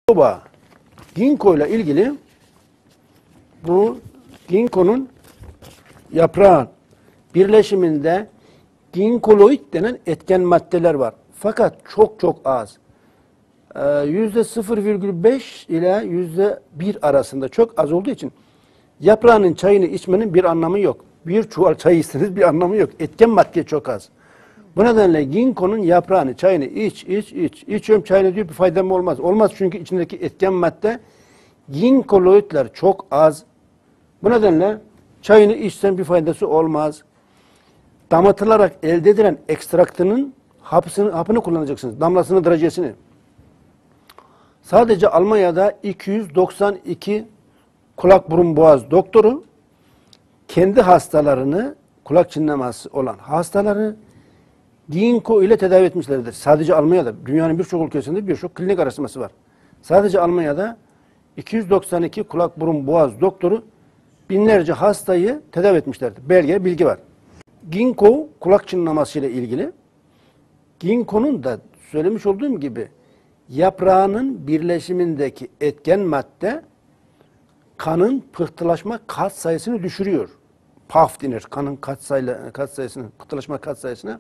Baba, ginkgo ile ilgili bu ginkgonun yaprağı birleşiminde ginkoloid denen etken maddeler var. Fakat çok az. %0,5 ile %1 arasında çok az olduğu için yaprağının çayını içmenin bir anlamı yok. Bir çuval çay içseniz bir anlamı yok. Etken madde çok az. Bu nedenle ginkgonun yaprağını, çayını iç. İçiyorum çayını diyor, bir faydam olmaz. Olmaz çünkü içindeki etken madde ginkoloidler çok az. Bu nedenle çayını içsen bir faydası olmaz. Damatılarak elde edilen ekstraktının hapını kullanacaksınız. Damlasını, derecesini. Sadece Almanya'da 292 kulak burun boğaz doktoru kendi hastalarını, kulak çınlaması olan hastaları ginkgo ile tedavi etmişlerdir. Sadece Almanya'da, dünyanın birçok ülkesinde birçok klinik araştırması var. Sadece Almanya'da 292 kulak burun boğaz doktoru binlerce hastayı tedavi etmişlerdir. Belge, bilgi var. Ginkgo kulak çınlaması ile ilgili. Ginkgo'nun da söylemiş olduğum gibi yaprağının birleşimindeki etken madde kanın pıhtılaşma kat sayısını düşürüyor. PAF denir. Kanın kat sayısını, pıhtılaşma kat sayısına.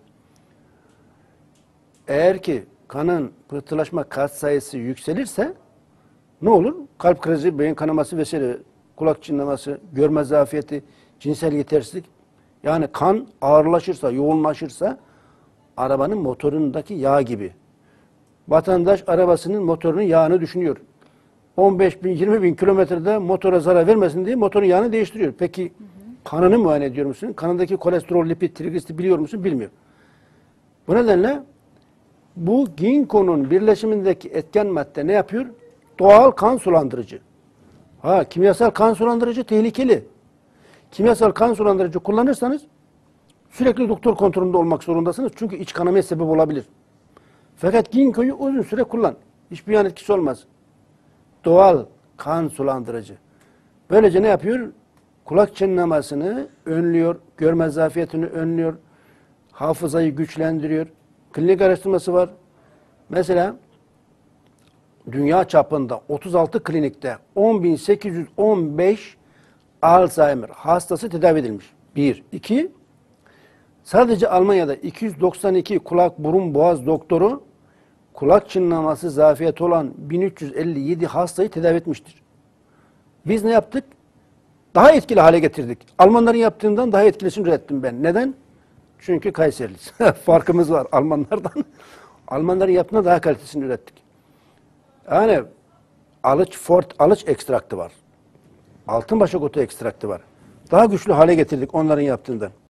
Eğer ki kanın pıhtılaşma kat sayısı yükselirse ne olur? Kalp krizi, beyin kanaması vesaire, kulak çınlaması, görme zafiyeti, cinsel yetersizlik. Yani kan ağırlaşırsa, yoğunlaşırsa arabanın motorundaki yağ gibi. Vatandaş arabasının motorunun yağını düşünüyor. 15 bin, 20 bin kilometrede motora zarar vermesin diye motorun yağını değiştiriyor. Peki kanını muayene ediyor musun? Kanındaki kolesterol, lipid, trigliserit biliyor musun? Bilmiyor. Bu nedenle bu ginkgonun birleşimindeki etken madde ne yapıyor? Doğal kan sulandırıcı. Kimyasal kan sulandırıcı tehlikeli. Kimyasal kan sulandırıcı kullanırsanız sürekli doktor kontrolünde olmak zorundasınız. Çünkü iç kanamaya sebep olabilir. Fakat ginkgoyu uzun süre kullan. Hiçbir yan etkisi olmaz. Doğal kan sulandırıcı. Böylece ne yapıyor? Kulak çınlamasını önlüyor, görme zafiyetini önlüyor, hafızayı güçlendiriyor. Klinik araştırması var. Mesela dünya çapında 36 klinikte 10.815 Alzheimer hastası tedavi edilmiş. 1. 2. Sadece Almanya'da 292 kulak, burun, boğaz doktoru kulak çınlaması zafiyeti olan 1357 hastayı tedavi etmiştir. Biz ne yaptık? Daha etkili hale getirdik. Almanların yaptığından daha etkilisini ürettim ben. Neden? Çünkü Kayseriliyiz. Farkımız var Almanlardan. Almanların yaptığından daha kalitesini ürettik. Yani alıç ekstraktı var. Altınbaşak otu ekstraktı var. Daha güçlü hale getirdik onların yaptığından.